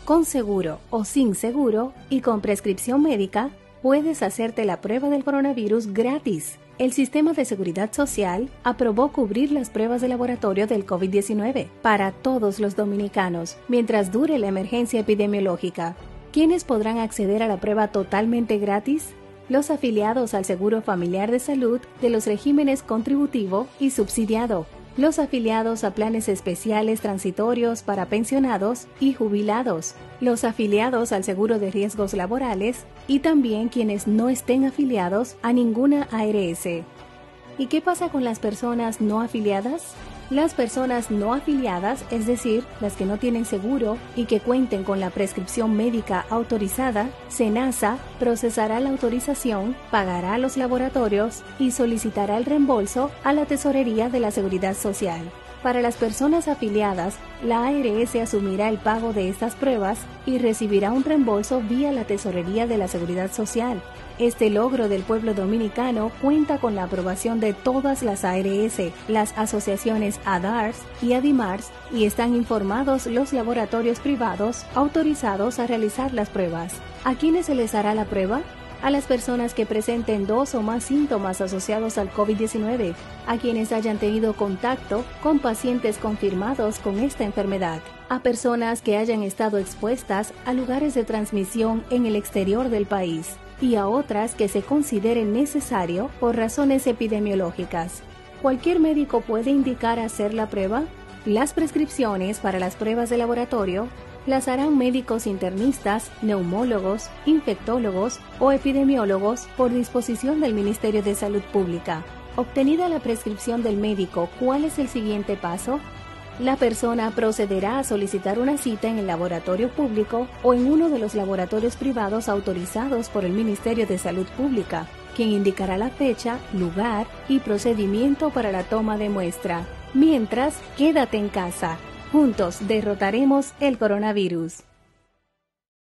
Con seguro o sin seguro y con prescripción médica, puedes hacerte la prueba del coronavirus gratis. El Sistema de Seguridad Social aprobó cubrir las pruebas de laboratorio del COVID-19 para todos los dominicanos mientras dure la emergencia epidemiológica. ¿Quiénes podrán acceder a la prueba totalmente gratis? Los afiliados al Seguro Familiar de Salud de los regímenes contributivo y subsidiado, los afiliados a planes especiales transitorios para pensionados y jubilados, los afiliados al Seguro de Riesgos Laborales y también quienes no estén afiliados a ninguna ARS. ¿Y qué pasa con las personas no afiliadas? Las personas no afiliadas, es decir, las que no tienen seguro y que cuenten con la prescripción médica autorizada, SENASA procesará la autorización, pagará los laboratorios y solicitará el reembolso a la Tesorería de la Seguridad Social. Para las personas afiliadas, la ARS asumirá el pago de estas pruebas y recibirá un reembolso vía la Tesorería de la Seguridad Social. Este logro del pueblo dominicano cuenta con la aprobación de todas las ARS, las asociaciones ADARS y ADIMARS, y están informados los laboratorios privados autorizados a realizar las pruebas. ¿A quiénes se les hará la prueba? A las personas que presenten 2 o más síntomas asociados al COVID-19, a quienes hayan tenido contacto con pacientes confirmados con esta enfermedad, a personas que hayan estado expuestas a lugares de transmisión en el exterior del país y a otras que se considere necesario por razones epidemiológicas. ¿Cualquier médico puede indicar hacer la prueba? Las prescripciones para las pruebas de laboratorio las harán médicos internistas, neumólogos, infectólogos o epidemiólogos por disposición del Ministerio de Salud Pública. Obtenida la prescripción del médico, ¿cuál es el siguiente paso? La persona procederá a solicitar una cita en el laboratorio público o en uno de los laboratorios privados autorizados por el Ministerio de Salud Pública, quien indicará la fecha, lugar y procedimiento para la toma de muestra. Mientras, quédate en casa. Juntos derrotaremos el coronavirus.